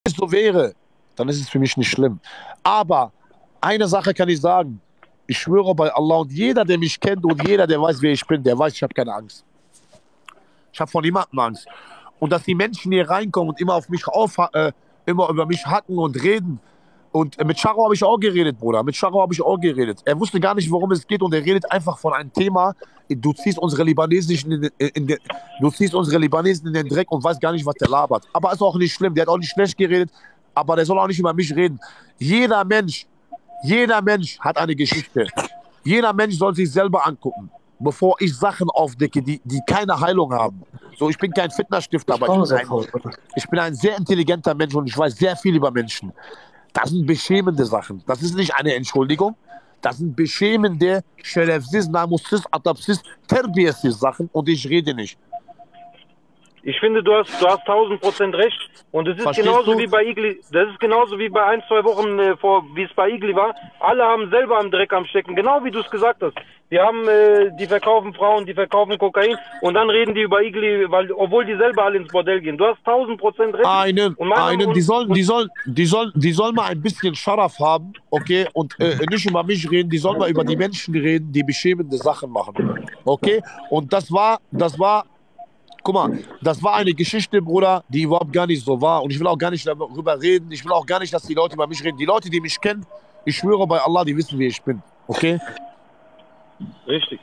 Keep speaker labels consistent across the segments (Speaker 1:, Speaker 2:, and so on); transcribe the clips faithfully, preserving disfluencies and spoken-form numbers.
Speaker 1: es so wäre, dann ist es für mich nicht schlimm. Aber eine Sache kann ich sagen. Ich schwöre bei Allah und jeder, der mich kennt und jeder, der weiß, wer ich bin, der weiß, ich habe keine Angst. Ich habe vor niemandem Angst. Und dass die Menschen hier reinkommen und immer auf mich auf, äh, immer über mich hacken und reden. Und äh, mit Charo habe ich auch geredet, Bruder. Mit Charo habe ich auch geredet. Er wusste gar nicht, worum es geht und er redet einfach von einem Thema. Du ziehst unsere Libanesischen in den, in den, du ziehst unsere Libanesen in den Dreck und weißt gar nicht, was der labert. Aber ist auch nicht schlimm. Der hat auch nicht schlecht geredet. Aber der soll auch nicht über mich reden. Jeder Mensch, jeder Mensch hat eine Geschichte. Jeder Mensch soll sich selber angucken, bevor ich Sachen aufdecke, die, die keine Heilung haben. So, ich bin kein Fitnessstifter, aber ich bin, ein, ich bin ein sehr intelligenter Mensch und ich weiß sehr viel über Menschen. Das sind beschämende Sachen. Das ist nicht eine Entschuldigung. Das sind beschämende, şerefsiz, namussuz, adapsiz, terbiyesiz Sachen und ich rede nicht.
Speaker 2: Ich finde, du hast, du hast tausend Prozent recht. Und es ist
Speaker 1: Verstehst
Speaker 2: genauso
Speaker 1: du?
Speaker 2: wie bei Igli. Das ist genauso wie bei ein, zwei Wochen äh, vor, wie es bei Igli war. Alle haben selber am Dreck am Stecken. Genau wie du es gesagt hast. Die haben, äh, die verkaufen Frauen, die verkaufen Kokain. Und dann reden die über Igli, weil, obwohl die selber alle ins Bordell gehen. Du hast tausend Prozent recht.
Speaker 1: Einen,
Speaker 2: Und meine-
Speaker 1: einen, die
Speaker 2: und-
Speaker 1: sollen,
Speaker 2: und-
Speaker 1: die sollen, die sollen, die sollen mal ein bisschen Scharaf haben, okay, und äh, nicht über mich reden, die sollen mal über die Menschen reden, die beschämende Sachen machen, okay? Und das war, das war, guck mal, das war eine Geschichte, Bruder, die überhaupt gar nicht so war und ich will auch gar nicht darüber reden, ich will auch gar nicht, dass die Leute über mich reden. Die Leute, die mich kennen, ich schwöre bei Allah, die wissen, wie ich bin, okay?
Speaker 2: Richtig.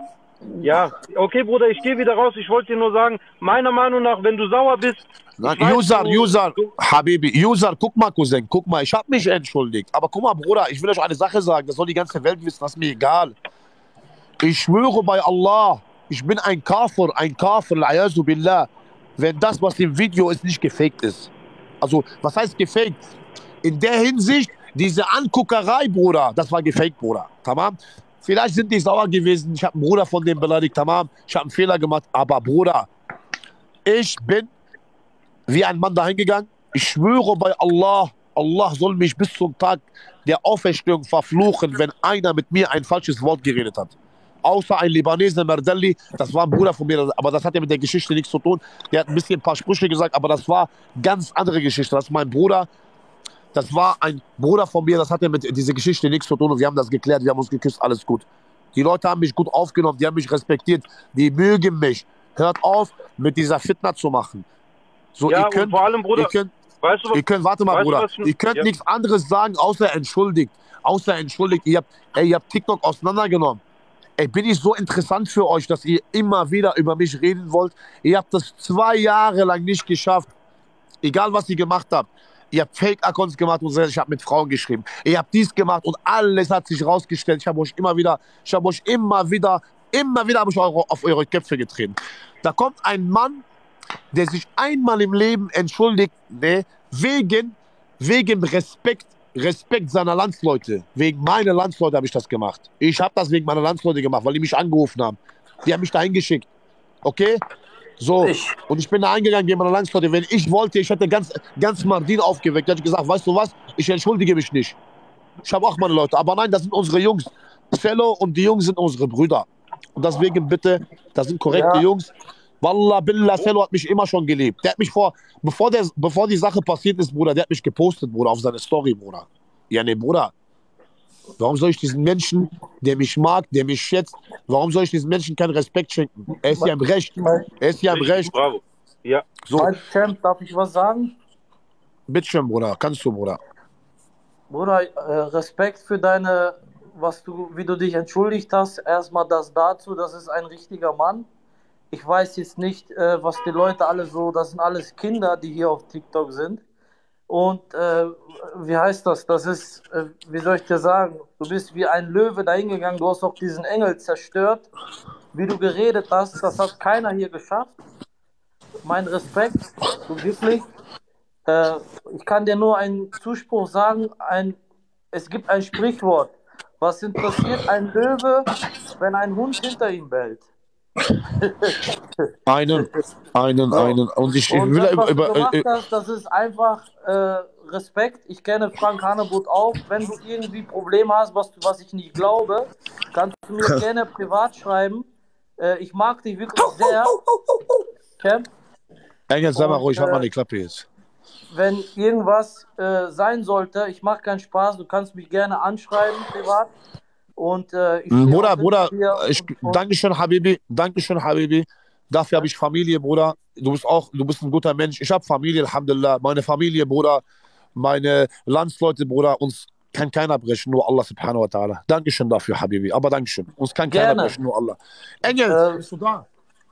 Speaker 2: Ja, okay, Bruder, ich gehe wieder raus. Ich wollte dir nur sagen, meiner Meinung nach, wenn du sauer bist.
Speaker 1: Nein,
Speaker 2: ich weiß,
Speaker 1: User,
Speaker 2: du-
Speaker 1: User,
Speaker 2: du-
Speaker 1: Habibi, User, guck mal, Cousin, guck mal, ich habe mich entschuldigt. Aber guck mal, Bruder, ich will euch eine Sache sagen, das soll die ganze Welt wissen, das ist mir egal. Ich schwöre bei Allah, ich bin ein Kafir, ein Kafir, l'ayadu billah, wenn das, was im Video ist, nicht gefaked ist. Also, was heißt gefaked? In der Hinsicht, diese Anguckerei, Bruder, das war gefaked, Bruder. Tamam? Vielleicht sind die sauer gewesen, ich habe einen Bruder von dem beleidigt, tamam? Ich habe einen Fehler gemacht, aber Bruder, ich bin wie ein Mann dahin gegangen. Ich schwöre bei Allah, Allah soll mich bis zum Tag der Auferstehung verfluchen, wenn einer mit mir ein falsches Wort geredet hat. Außer ein Libaneser, Merdelli, das war ein Bruder von mir, aber das hat ja mit der Geschichte nichts zu tun. Der hat ein bisschen ein paar Sprüche gesagt, aber das war ganz andere Geschichte. Das ist mein Bruder, das war ein Bruder von mir, das hat ja mit dieser Geschichte nichts zu tun und wir haben das geklärt, wir haben uns geküsst, alles gut. Die Leute haben mich gut aufgenommen, die haben mich respektiert, die mögen mich. Hört auf, mit dieser Fitna zu machen. So,
Speaker 2: Ja,
Speaker 1: ihr
Speaker 2: und
Speaker 1: könnt,
Speaker 2: vor allem, Bruder,
Speaker 1: ihr könnt,
Speaker 2: weißt du was?
Speaker 1: ihr könnt, warte mal,
Speaker 2: weißt du,
Speaker 1: Bruder,
Speaker 2: was ich-
Speaker 1: ihr könnt
Speaker 2: ja.
Speaker 1: nichts anderes sagen, außer entschuldigt. Außer entschuldigt. Ihr habt, ey, ihr habt TikTok auseinandergenommen. Ey, bin ich so interessant für euch, dass ihr immer wieder über mich reden wollt? Ihr habt das zwei Jahre lang nicht geschafft. Egal, was ihr gemacht habt. Ihr habt Fake-Accounts gemacht und ich habe mit Frauen geschrieben. Ihr habt dies gemacht und alles hat sich rausgestellt. Ich habe euch immer wieder, ich habe euch immer wieder, immer wieder habe ich eure, auf eure Köpfe getreten. Da kommt ein Mann, der sich einmal im Leben entschuldigt, ne, wegen, wegen Respekt, Respekt seiner Landsleute. Wegen meiner Landsleute habe ich das gemacht. Ich habe das wegen meiner Landsleute gemacht, weil die mich angerufen haben. Die haben mich dahin geschickt. Okay? So,
Speaker 3: Ich.
Speaker 1: und ich bin da eingegangen gegen meine Landsleute. Wenn ich wollte, ich hätte ganz, ganz Mardin aufgeweckt. Da hätte ich gesagt, weißt du was, ich entschuldige mich nicht. Ich habe auch meine Leute. Aber nein, das sind unsere Jungs. Cello und die Jungs sind unsere Brüder. Und deswegen bitte, das sind korrekte
Speaker 3: Ja.
Speaker 1: Jungs. Wallah, Billah, Cello hat mich immer schon geliebt. Der hat mich vor, bevor, der, bevor die Sache passiert ist, Bruder, der hat mich gepostet, Bruder, auf seine Story, Bruder. Ja, ne, Bruder. Warum soll ich diesen Menschen, der mich mag, der mich schätzt, warum soll ich diesen Menschen keinen Respekt schenken? Er ist ja im Recht.
Speaker 3: Mein,
Speaker 1: Er ist ja im Recht.
Speaker 2: Bravo. Ja.
Speaker 1: So,
Speaker 3: mein Champ, darf ich was sagen?
Speaker 1: bitteschön, Bruder. Kannst du, Bruder.
Speaker 3: Bruder, äh, Respekt für deine, was du, wie du dich entschuldigt hast. Erstmal das dazu, das ist ein richtiger Mann. Ich weiß jetzt nicht, äh, was die Leute alle so, das sind alles Kinder, die hier auf TikTok sind. Und äh, wie heißt das? Das ist, äh, wie soll ich dir sagen, du bist wie ein Löwe dahingegangen, du hast auch diesen Engel zerstört. Wie du geredet hast, das hat keiner hier geschafft. Mein Respekt, du wirklich. Äh, ich kann dir nur einen Zuspruch sagen, ein, es gibt ein Sprichwort. Was interessiert ein Löwe, wenn ein Hund hinter ihm bellt?
Speaker 1: Einen, einen,
Speaker 3: So.
Speaker 1: einen. Und ich, ich
Speaker 3: Und
Speaker 1: will
Speaker 3: das, was
Speaker 1: über.
Speaker 3: du
Speaker 1: über
Speaker 3: gemacht
Speaker 1: äh,
Speaker 3: hast, das ist einfach äh, Respekt. Ich kenne Frank Hanebut auch. Wenn du irgendwie Probleme hast, was, du- was ich nicht glaube, kannst du mir gerne privat schreiben. Äh, ich mag dich wirklich sehr. Champ.
Speaker 1: Engel, sei mal
Speaker 3: Und,
Speaker 1: ruhig, halt mal
Speaker 3: äh,
Speaker 1: die Klappe jetzt.
Speaker 3: wenn irgendwas äh, sein sollte, ich mache keinen Spaß, du kannst mich gerne anschreiben, privat. Und äh, ich stehe
Speaker 1: Bruder,
Speaker 3: auch
Speaker 1: Bruder,
Speaker 3: hinter dir.
Speaker 1: ich,
Speaker 3: Und, und
Speaker 1: Dankeschön, Habibi, Dankeschön, Habibi. Dafür habe ich Familie, Bruder. Du bist auch, du bist ein guter Mensch. Ich habe Familie, Alhamdulillah. Meine Familie, Bruder, meine Landsleute, Bruder, uns kann keiner brechen, nur Allah subhanahu wa ta'ala. Dankeschön dafür, Habibi. Aber Dankeschön. Uns kann keiner
Speaker 3: gerne.
Speaker 1: brechen, nur Allah. Engel,
Speaker 3: Äh,
Speaker 1: bist du da?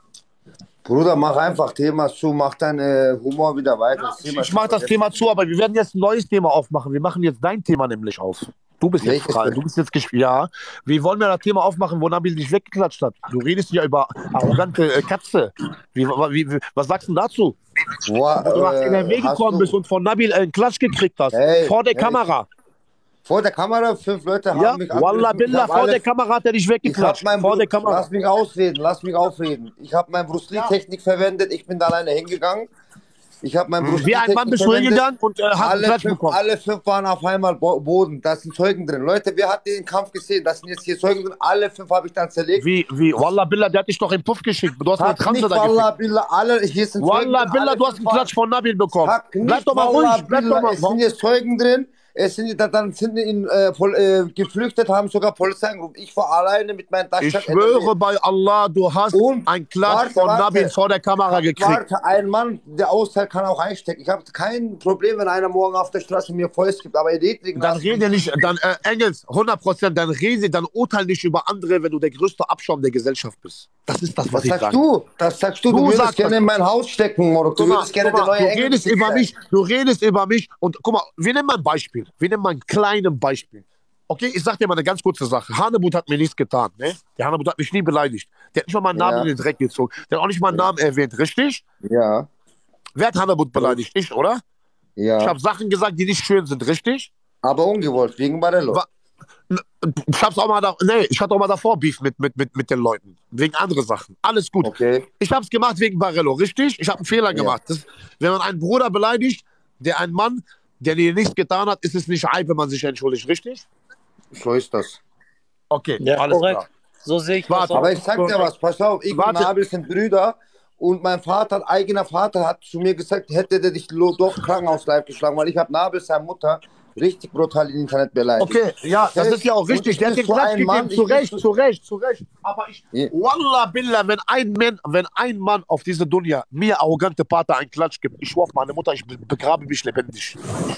Speaker 4: Bruder, mach einfach Thema zu, mach dein äh, Humor wieder weiter. Das Thema
Speaker 1: Ich
Speaker 4: ist
Speaker 1: mache das
Speaker 4: vergessen.
Speaker 1: Thema zu, aber wir werden jetzt ein neues Thema aufmachen. Wir machen jetzt dein Thema nämlich auf. Du bist jetzt
Speaker 4: Welches
Speaker 1: frei.
Speaker 4: denn?
Speaker 1: Du bist jetzt gespielt. Ja. Wir wollen ja das Thema aufmachen, wo Nabil dich weggeklatscht hat. Du redest ja über arrogante äh, Katze. Wie, wie, wie, was sagst du dazu?
Speaker 4: Boah,
Speaker 1: Wo du nach
Speaker 4: äh,
Speaker 1: N R W
Speaker 4: hast
Speaker 1: gekommen
Speaker 4: du-
Speaker 1: bist und von Nabil einen Klatsch gekriegt hast.
Speaker 4: Hey,
Speaker 1: vor der
Speaker 4: hey,
Speaker 1: Kamera.
Speaker 4: Vor der Kamera, fünf Leute haben
Speaker 1: Ja,
Speaker 4: mich
Speaker 1: Wallah
Speaker 4: angegriffen. Ich
Speaker 1: Billah,
Speaker 4: hab
Speaker 1: vor
Speaker 4: alles-
Speaker 1: der Kamera hat er dich
Speaker 4: Ich hab
Speaker 1: weggeklatscht.
Speaker 4: mein
Speaker 1: Vor der
Speaker 4: Blut,
Speaker 1: Kamera.
Speaker 4: lass mich ausreden, lass mich ausreden. Ich habe meine Bruce Lee-Technik verwendet, ich bin da alleine hingegangen. Ich habe mein Bruce
Speaker 1: Wie ein Mann
Speaker 4: Lee-Technik
Speaker 1: bist du
Speaker 4: verwendet.
Speaker 1: hingegangen und äh, hast einen
Speaker 4: Alle
Speaker 1: Klatsch
Speaker 4: fünf,
Speaker 1: bekommen.
Speaker 4: alle fünf waren auf einmal Bo Boden. Da sind Zeugen drin. Leute, wer hat den Kampf gesehen? Das sind jetzt hier Zeugen drin. Alle fünf habe ich dann zerlegt.
Speaker 1: Wie, wie, Wallah Billah, der hat dich doch in den Puff geschickt. Du hast eine
Speaker 4: Hat
Speaker 1: Transe
Speaker 4: nicht
Speaker 1: da
Speaker 4: Wallah
Speaker 1: gefickt.
Speaker 4: Billah, alle, hier sind Zeugen
Speaker 1: Wallah
Speaker 4: drin.
Speaker 1: Billah,
Speaker 4: alle
Speaker 1: du hast einen
Speaker 4: fünf waren-
Speaker 1: Klatsch von Nabil bekommen.
Speaker 4: Sag
Speaker 1: Bleib
Speaker 4: nicht
Speaker 1: doch mal
Speaker 4: Wallah
Speaker 1: ruhig, bleib doch
Speaker 4: Billah,
Speaker 1: mal.
Speaker 4: es sind jetzt Zeugen drin. Es sind, dann sind in, äh, Pol äh, geflüchtet, haben sogar Polizei angerufen. Ich war alleine mit meinen
Speaker 1: Ich
Speaker 4: Taschen.
Speaker 1: schwöre bei Allah, du hast
Speaker 4: Und
Speaker 1: einen Klatsch
Speaker 4: warte,
Speaker 1: von
Speaker 4: warte.
Speaker 1: Nabil vor der Kamera gekriegt.
Speaker 4: Warte, ein Mann, der austeilt, kann auch einstecken. Ich habe kein Problem, wenn einer morgen auf der Straße mir Fäust gibt, aber deswegen
Speaker 1: Dann rede nicht, dann, äh, Engels, hundert Prozent, dann rede, dann urteil nicht über andere, wenn du der größte Abschaum der Gesellschaft bist. Das ist das, was
Speaker 4: Was
Speaker 1: ich
Speaker 4: sagst
Speaker 1: sage.
Speaker 4: du? Das sagst du. Du,
Speaker 1: Du
Speaker 4: würdest
Speaker 1: sagst
Speaker 4: gerne
Speaker 1: das.
Speaker 4: in mein Haus stecken, Moro. Du
Speaker 1: Guck mal,
Speaker 4: würdest gerne
Speaker 1: guck
Speaker 4: der
Speaker 1: mal,
Speaker 4: neue
Speaker 1: du
Speaker 4: Engel
Speaker 1: redest über
Speaker 4: sein.
Speaker 1: mich, du redest über mich und guck mal, wir nehmen mal ein Beispiel. Wir nehmen mal ein kleines Beispiel. Okay, ich sag dir mal eine ganz kurze Sache. Hanebut hat mir nichts getan, ne? Der Hanebut hat mich nie beleidigt. Der hat nicht mal meinen Namen
Speaker 4: Ja.
Speaker 1: in den Dreck gezogen. Der hat auch nicht meinen Namen erwähnt, richtig?
Speaker 4: Ja,
Speaker 1: Wer hat Hanebut beleidigt? Ich, oder?
Speaker 4: ja.
Speaker 1: Ich habe Sachen gesagt, die nicht schön sind, richtig?
Speaker 4: Aber ungewollt, wegen Barello.
Speaker 1: Wa- Ich hab's auch mal da, nee, ich hatte auch mal davor Beef mit, mit, mit, mit den Leuten. Wegen andere Sachen. Alles gut.
Speaker 4: Okay.
Speaker 1: Ich hab's gemacht wegen Barello, richtig? Ich habe einen Fehler gemacht. Das, wenn man einen Bruder beleidigt, der einen Mann, der dir nichts getan hat, ist es nicht reif, wenn man sich entschuldigt, richtig?
Speaker 4: So ist das.
Speaker 1: Okay,
Speaker 3: ja,
Speaker 1: alles
Speaker 3: korrekt.
Speaker 1: klar.
Speaker 3: So sehe ich
Speaker 1: Warte,
Speaker 3: das auch.
Speaker 4: Aber ich sag dir was, pass auf, ich
Speaker 1: Warte.
Speaker 4: und Nabil sind Brüder und mein Vater, eigener Vater, hat zu mir gesagt, hätte der dich lo- doch Krankenhausleib geschlagen, weil ich habe Nabil, seine Mutter, richtig brutal im Internet beleidigt.
Speaker 1: Okay, ja, das ist ja auch richtig. Der hat den
Speaker 4: Ich bin so
Speaker 1: Klatsch
Speaker 4: ein
Speaker 1: gegeben,
Speaker 4: Mann,
Speaker 1: zu
Speaker 4: ich bin
Speaker 1: Recht,
Speaker 4: so-
Speaker 1: zu Recht, zu Recht. Aber ich,
Speaker 4: Ja.
Speaker 1: Wallah Billah, wenn ein Mann, wenn ein Mann auf diese Dunja mir arrogante Pater einen Klatsch gibt, ich schwör auf meine Mutter, ich be- begrabe mich lebendig.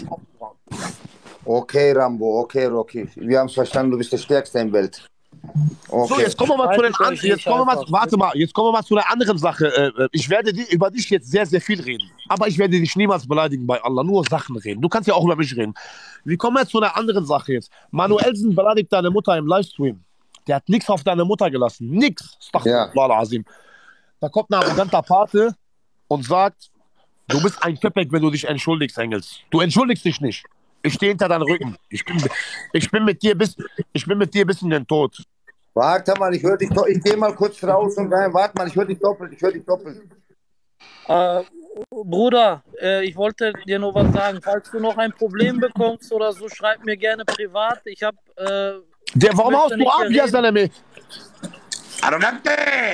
Speaker 4: Okay, Rambo, okay, Rocky. Wir haben es verstanden, du bist der Stärkste im Welt. Okay.
Speaker 1: So, jetzt kommen wir mal zu den
Speaker 3: Haltet euch
Speaker 1: anderen. Jetzt
Speaker 3: nicht
Speaker 1: kommen wir mal,
Speaker 3: einfach.
Speaker 1: warte mal, jetzt kommen wir mal zu der anderen Sache. Äh, äh, Ich werde di- über dich jetzt sehr, sehr viel reden. Aber ich werde dich niemals beleidigen bei Allah, nur Sachen reden. Du kannst ja auch über mich reden. Wir kommen jetzt zu einer anderen Sache jetzt. Manuelsen beleidigt deine Mutter im Livestream. Der hat nichts auf deine Mutter gelassen. Nix.
Speaker 4: Ja.
Speaker 1: Astaghfirullah Azim. Da kommt ein arroganter Pate und sagt, du bist ein Köpek, wenn du dich entschuldigst, Engels. Du entschuldigst dich nicht. Ich stehe hinter deinem Rücken. Ich bin, ich bin mit dir bis, ich bin mit dir bis in den Tod.
Speaker 4: Warte mal, ich höre dich do- ich gehe mal kurz raus und rein. Warte mal, ich höre dich doppelt, ich höre dich doppelt.
Speaker 3: Äh, Bruder, äh, ich wollte dir nur was sagen. Falls du noch ein Problem bekommst oder so, schreib mir gerne privat. Ich habe. Äh,
Speaker 1: Der, warum
Speaker 3: möchte
Speaker 1: haust du
Speaker 3: nicht
Speaker 1: ab,
Speaker 3: hier
Speaker 1: ja,
Speaker 3: reden.
Speaker 1: Salame?
Speaker 5: Arrogante!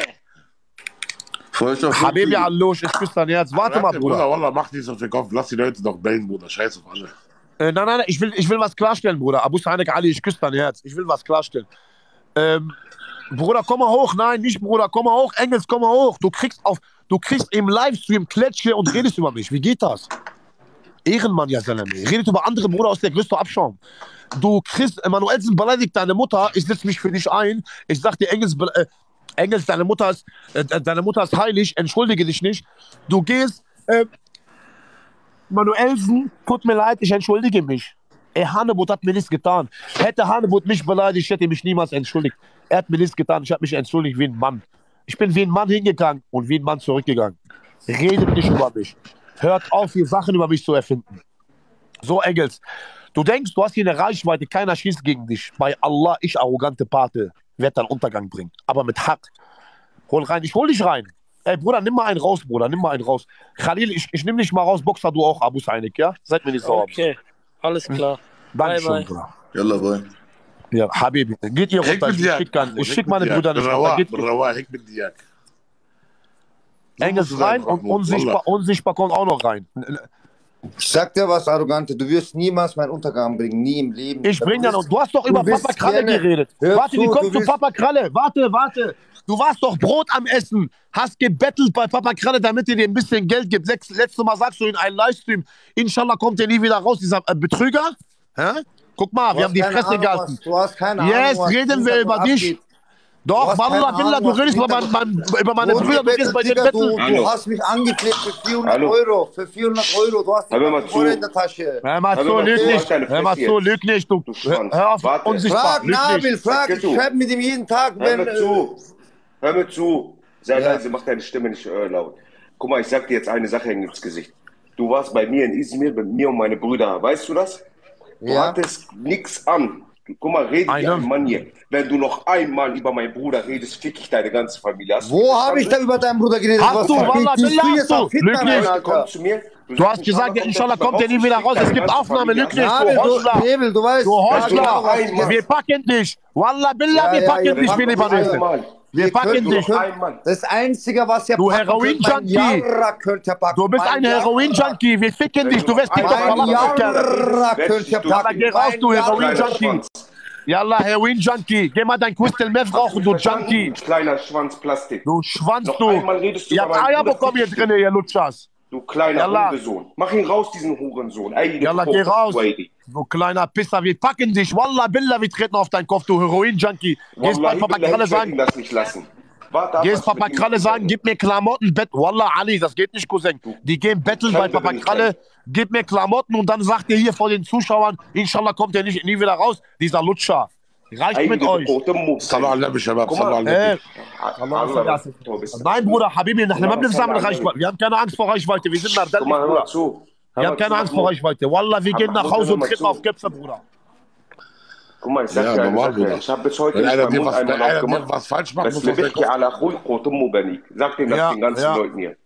Speaker 6: Voll auf
Speaker 1: Habibi Allosh, ich küsse dein Herz. Warte mal,
Speaker 5: Bruder,
Speaker 1: Bruder.
Speaker 5: Wallah, mach nichts auf den Kopf. Lass die Leute doch bellen, Bruder. Scheiß auf alle.
Speaker 1: Äh, nein, nein, nein, ich will, ich will was klarstellen, Bruder. Abu Sainek Ali, ich küsse dein Herz. Ich will was klarstellen. Ähm, Bruder, komm mal hoch. Nein, nicht Bruder, komm mal hoch. Engels, komm mal hoch. Du kriegst auf, du kriegst im Livestream Klätsche und redest über mich. Wie geht das? Ehrenmann, ja, Salami. Redet über andere, Bruder, aus der größte Abschaum. Du kriegst, Manuelsen beleidigt deine Mutter. Ich setze mich für dich ein. Ich sag dir, Engels, be- äh, Engels, deine Mutter ist, äh, deine Mutter ist heilig. Entschuldige dich nicht. Du gehst, äh, Manuelsen, tut mir leid, ich entschuldige mich. Ey, Hanebut hat mir nichts getan. Hätte Hanebut mich beleidigt, hätte ich mich niemals entschuldigt. Er hat mir nichts getan, ich habe mich entschuldigt wie ein Mann. Ich bin wie ein Mann hingegangen und wie ein Mann zurückgegangen. Redet nicht über mich. Hört auf, hier Sachen über mich zu erfinden. So, Engels, du denkst, du hast hier eine Reichweite, keiner schießt gegen dich. Bei Allah, ich, arrogante Pate, werd deinen Untergang bringen. Aber mit Hack. Hol rein, ich hol dich rein. Ey, Bruder, nimm mal einen raus, Bruder, nimm mal einen raus. Khalil, ich, ich nehm dich mal raus, Boxer, du auch, Abu Sainek, ja? Seid mir nicht sauer.
Speaker 3: okay, alles klar.
Speaker 1: Dankeschön,
Speaker 3: bye, bye.
Speaker 1: Bruder.
Speaker 6: Yalla, boy.
Speaker 1: Ja, Habibi, geht ihr
Speaker 5: Heck
Speaker 1: runter,
Speaker 5: mit
Speaker 1: ich
Speaker 5: dir.
Speaker 1: schick, ich schick meine Brüder nicht runter.
Speaker 5: Rawa,
Speaker 1: Geht
Speaker 5: Rawa, heck mit dir. So musst
Speaker 1: Engels
Speaker 5: du
Speaker 1: rein
Speaker 5: sein,
Speaker 1: und
Speaker 5: Mahmoud,
Speaker 1: unsichtbar,
Speaker 5: Wallah.
Speaker 1: unsichtbar kommt auch noch rein.
Speaker 4: Ich sag dir was, Arrogante, du wirst niemals meinen Untergang bringen, nie im Leben.
Speaker 1: Ich bring ja noch. Du hast doch
Speaker 4: Du
Speaker 1: über
Speaker 4: bist
Speaker 1: Papa Kralle
Speaker 4: gerne-
Speaker 1: geredet.
Speaker 4: Hör
Speaker 1: Warte,
Speaker 4: zu,
Speaker 1: wie
Speaker 4: du
Speaker 1: kommst du
Speaker 4: bist-
Speaker 1: Papa Kralle? Warte, warte. Du warst doch Brot am Essen, hast gebettelt bei Papa Kralle, damit er dir ein bisschen Geld gibt. Lex- Letztes Mal sagst du in einem Livestream, Inshallah kommt er nie wieder raus, dieser äh, Betrüger. Hä? Guck mal,
Speaker 4: Du
Speaker 1: wir
Speaker 4: hast
Speaker 1: haben die
Speaker 4: keine
Speaker 1: Fresse
Speaker 4: Ahnung,
Speaker 1: gehalten.
Speaker 4: was- Du hast keine
Speaker 1: Jetzt
Speaker 4: Ahnung, was
Speaker 1: reden wir
Speaker 4: im
Speaker 1: über
Speaker 4: Hintergrund
Speaker 1: dich.
Speaker 4: abgeht.
Speaker 1: Doch,
Speaker 4: hast
Speaker 1: Wallah,
Speaker 4: keine
Speaker 1: Billah,
Speaker 4: Ahnung,
Speaker 1: du
Speaker 4: was
Speaker 1: redest
Speaker 4: im
Speaker 1: über, mein,
Speaker 4: Hintergrund-
Speaker 1: mein, über meine
Speaker 4: Wurde
Speaker 1: Brüder, du gehst bei den
Speaker 4: Digga,
Speaker 1: Betteln.
Speaker 4: du, du
Speaker 5: Hallo.
Speaker 4: hast mich angefleht für vierhundert
Speaker 5: Hallo.
Speaker 4: Euro. Für vierhundert Euro. Du hast
Speaker 5: Hör mir mal
Speaker 4: die
Speaker 5: zu.
Speaker 4: Euro in der Tasche.
Speaker 1: Hör mal
Speaker 5: Hör
Speaker 1: zu,
Speaker 5: mir mal
Speaker 1: lüg
Speaker 5: zu,
Speaker 1: nicht.
Speaker 5: halt deine
Speaker 1: Hör mal
Speaker 5: Fresse
Speaker 1: zu,
Speaker 5: jetzt.
Speaker 1: lüg nicht. Du,
Speaker 5: Du
Speaker 1: hör,
Speaker 5: Schwanz.
Speaker 1: hör auf,
Speaker 5: Warte.
Speaker 1: unsichtbar.
Speaker 4: Frag
Speaker 1: Lüg
Speaker 4: Nabil,
Speaker 1: nicht.
Speaker 4: frag.
Speaker 5: Sag
Speaker 4: Ich
Speaker 5: du.
Speaker 4: schreibe mit ihm jeden Tag,
Speaker 5: Hör
Speaker 4: wenn...
Speaker 5: mir
Speaker 4: äh,
Speaker 5: zu. Hör mir zu. Sei
Speaker 4: Ja.
Speaker 5: leise, mach deine Stimme nicht äh, laut. Guck mal, ich sag dir jetzt eine Sache ins Gesicht. Du warst bei mir in Izmir, mit mir und meine Brüder. Weißt du das? Du
Speaker 4: Ja.
Speaker 5: hattest nichts an. Guck mal, rede wie
Speaker 1: Eine.
Speaker 5: ein Mann hier. Wenn du noch einmal über meinen Bruder redest, fick ich deine ganze Familie. Hast du
Speaker 4: Wo habe ich da
Speaker 5: verstanden?
Speaker 4: über deinen Bruder geredet?
Speaker 1: Hast
Speaker 4: Was
Speaker 1: du,
Speaker 4: verstehst
Speaker 1: Wallah,
Speaker 4: Bist
Speaker 1: Billah,
Speaker 4: du jetzt
Speaker 1: hast du.
Speaker 4: auf Hitler,
Speaker 1: Lüg
Speaker 4: Mann,
Speaker 1: nicht.
Speaker 4: Alter?
Speaker 5: Komm zu mir.
Speaker 1: Du hast gesagt, ja, Inshallah kommt er nie wieder raus. Es gibt Aufnahme, lüg nicht,
Speaker 4: Nabil,
Speaker 1: du
Speaker 4: du,
Speaker 1: Heuchler.
Speaker 4: Nebel, du weißt...
Speaker 1: Du
Speaker 4: Ja, genau,
Speaker 1: Heuchler.
Speaker 4: was ich
Speaker 1: Wir
Speaker 4: mach.
Speaker 1: packen dich. Wallah, Billah,
Speaker 4: Ja,
Speaker 1: wir
Speaker 4: ja,
Speaker 1: packen
Speaker 4: ja,
Speaker 1: dich,
Speaker 4: wir
Speaker 1: wir
Speaker 4: packen dich.
Speaker 1: Libanese. Wir
Speaker 4: Wir
Speaker 1: packen
Speaker 4: können-
Speaker 1: dich.
Speaker 5: Nur einmal.
Speaker 4: Das Einzige, was ihr
Speaker 1: Du
Speaker 4: packen könnt,
Speaker 1: Heroin-Junkie.
Speaker 4: mein Jara könnt ihr packen.
Speaker 1: Du bist
Speaker 4: Mein
Speaker 1: ein
Speaker 4: Jara.
Speaker 1: Heroin-Junkie. Wir ficken dich. Du wirst TikTok
Speaker 4: Mein
Speaker 1: verlassen.
Speaker 4: Jara könnt ihr
Speaker 1: Wallah,
Speaker 4: packen.
Speaker 1: geh raus, du
Speaker 4: Mein Jara.
Speaker 1: Heroin-Junkie. Yallah, Heroin-Junkie. Geh mal dein Crystal Meth rauchen, du Junkie.
Speaker 5: Kleiner Schwanz Plastik.
Speaker 1: Du Schwanz,
Speaker 5: Noch
Speaker 1: du.
Speaker 5: einmal redest du
Speaker 1: Ihr
Speaker 5: über
Speaker 1: habt
Speaker 5: meinen
Speaker 1: Eier
Speaker 5: Bruder.
Speaker 1: bekommen hier drinnen, ihr Lutschers.
Speaker 5: Du kleiner
Speaker 1: Yallah.
Speaker 5: Hurensohn. Mach ihn raus, diesen Hurensohn. Ey, du
Speaker 1: Yallah, geh
Speaker 5: Kokos,
Speaker 1: raus.
Speaker 5: du Heidi.
Speaker 1: Du kleiner Pisser. Wir packen dich. Wallah, Billah, wir treten auf deinen Kopf, du Heroin-Junkie. Gehst bei
Speaker 5: Wallahi,
Speaker 1: Papa
Speaker 5: Billah,
Speaker 1: Kralle
Speaker 5: ich werd
Speaker 1: sagen,
Speaker 5: ihn das nicht lassen. Warte ab,
Speaker 1: Gehst
Speaker 5: was
Speaker 1: Papa
Speaker 5: mit ihm
Speaker 1: Kralle sagen,
Speaker 5: passiert.
Speaker 1: gib mir Klamotten, Bett. Wallah, Ali, das geht nicht, Cousin. Die gehen betteln bei
Speaker 5: Kleine
Speaker 1: Papa
Speaker 5: bin ich
Speaker 1: Kralle, gib mir Klamotten und dann sagt ihr hier vor den Zuschauern, Inshallah kommt er nicht nie wieder raus. Dieser Lutscher. Reicht
Speaker 5: Ey,
Speaker 1: mit
Speaker 5: du
Speaker 1: euch.
Speaker 5: rote Mucke.
Speaker 6: صلوا على النبي شباب
Speaker 5: Guck
Speaker 6: صلوا
Speaker 5: mal.
Speaker 6: على النبي
Speaker 1: Äh,
Speaker 5: Allah, du bist-
Speaker 1: nein, Bruder, Habibi, nach dem
Speaker 5: Allah,
Speaker 1: zusammen
Speaker 5: Allah,
Speaker 1: Reichweite. Wir haben keine Angst vor Reichweite. Wir sind
Speaker 5: Guck
Speaker 1: Mardalli,
Speaker 5: mal, hör mal
Speaker 1: Bruder.
Speaker 5: zu. Hör
Speaker 1: Wir
Speaker 5: mal
Speaker 1: haben keine
Speaker 5: zu,
Speaker 1: Angst vor
Speaker 5: Mahmoud.
Speaker 1: Reichweite. Wallah, wir gehen nach
Speaker 5: Mahmoud,
Speaker 1: Hause
Speaker 5: hör
Speaker 1: und
Speaker 5: mal
Speaker 1: treten
Speaker 5: zu.
Speaker 1: auf Köpfe, Bruder.
Speaker 5: Guck mal, ich sag
Speaker 6: Ja,
Speaker 5: dir eine
Speaker 6: normal,
Speaker 5: Sache.
Speaker 6: Bruder.
Speaker 5: Ich habe bis heute
Speaker 6: Wenn
Speaker 5: nicht
Speaker 6: einer
Speaker 5: meinen
Speaker 6: dir
Speaker 5: Mund
Speaker 6: was, wenn
Speaker 5: einmal
Speaker 6: einer dir
Speaker 5: aufgemacht.
Speaker 6: was falsch macht,
Speaker 5: بس
Speaker 6: muss er
Speaker 5: بحكي على اخوي قوت امه بنيك. Sag dem das
Speaker 1: Ja,
Speaker 5: den ganzen
Speaker 1: ja.
Speaker 5: Leuten hier.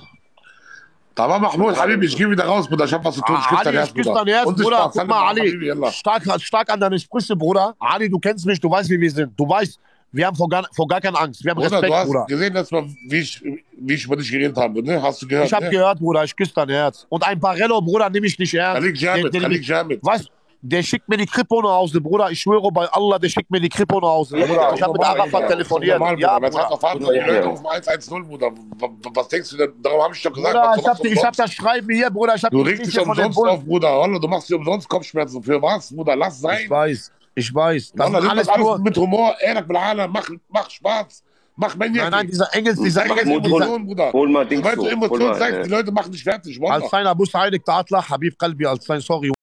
Speaker 6: طبعا محمود حبيبي ich geh wieder raus Bruder ich hab was zu tun ich küsse dein
Speaker 1: Ali,
Speaker 6: Herz
Speaker 1: ich küsse dein Herz,
Speaker 6: Und ich
Speaker 1: Bruder.
Speaker 6: mach
Speaker 1: Guck
Speaker 6: Salim,
Speaker 1: mal,
Speaker 6: Habibi,
Speaker 1: Ali.
Speaker 6: yallah.
Speaker 1: Stark, stark an deine Sprüche, Bruder. Ali, du kennst mich, du weißt, wie wir sind. Du weißt, wir haben vor gar, vor gar keine Angst. Wir haben
Speaker 6: Bruder, du
Speaker 1: Respekt,
Speaker 6: hast
Speaker 1: Bruder.
Speaker 6: gesehen, dass man, wie, ich, wie ich über dich geredet habe, ne? Hast du gehört,
Speaker 1: Ich hab
Speaker 6: ne?
Speaker 1: gehört, Bruder, ich küsse dein Herz. Und ein Barello, Bruder, nehme ich nicht ernst.
Speaker 6: Khalik Jamid,
Speaker 1: Der- der-
Speaker 6: Khalik Jamid.
Speaker 1: Weißt der schickt mir die Kripo nach Hause, Bruder. Ich schwöre bei Allah, der schickt mir die Kripo nach Hause.
Speaker 5: Ja,
Speaker 1: Bruder. Ich
Speaker 5: ja,
Speaker 1: habe mit
Speaker 5: normal,
Speaker 1: Arafat
Speaker 5: ja.
Speaker 1: telefoniert.
Speaker 6: Normal,
Speaker 1: Ja,
Speaker 6: Bruder, wenn es hart
Speaker 1: Bruder.
Speaker 6: auf hart kommt, die
Speaker 5: Ja,
Speaker 6: Leute
Speaker 5: ja.
Speaker 6: rufen eins eins null, Bruder. W- Was denkst du denn? Darum habe ich doch gesagt.
Speaker 1: Bruder,
Speaker 6: was
Speaker 1: ich hab,
Speaker 6: machst du
Speaker 1: ich hab
Speaker 6: umsonst?
Speaker 1: das Schreiben hier, Bruder. Ich hab
Speaker 6: Du
Speaker 1: die
Speaker 6: regst dich
Speaker 1: Geschichte von den
Speaker 6: umsonst
Speaker 1: Bullen.
Speaker 6: auf, Bruder. Wallah, du machst dir umsonst Kopfschmerzen. Für was, Bruder? Lass sein.
Speaker 1: Ich weiß, ich weiß. Das
Speaker 6: Wallah,
Speaker 1: ist
Speaker 6: nimm
Speaker 1: alles
Speaker 6: das alles
Speaker 1: nur...
Speaker 6: mit Humor. Ehrlich, Bilala, mach, mach Spaß. Mach Menjaki.
Speaker 1: Nein, nein, dieser Engels, dieser
Speaker 6: Sag jetzt
Speaker 1: Engels,
Speaker 5: Hol-
Speaker 1: dieser,
Speaker 6: Emotionen, Bruder.
Speaker 5: hol mal Dings
Speaker 6: Sobald du
Speaker 5: so, hol
Speaker 6: Emotionen
Speaker 5: mal,
Speaker 6: zeigst,
Speaker 5: äh.
Speaker 6: die Leute machen dich fertig. Wallah.
Speaker 1: als sein Abu Sa'id Ta'atla, Habib Qalbi, als sein, sorry.